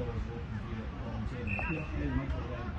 doors are open for you at home gym. Yeah, very much like that.